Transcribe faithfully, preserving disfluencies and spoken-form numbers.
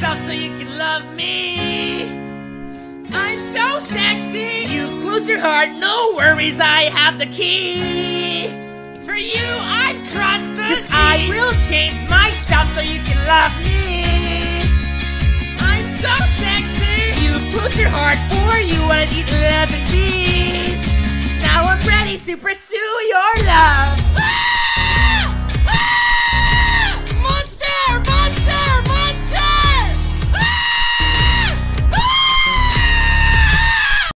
myself so you can love me. I'm so sexy. You close your heart, no worries, I have the key. For you, I'd cross the seas. 'Cause I will change myself so you can love me. I'm so sexy. You close your heart, for you I'd eat eleven bees. Now I'm ready to pursue your love.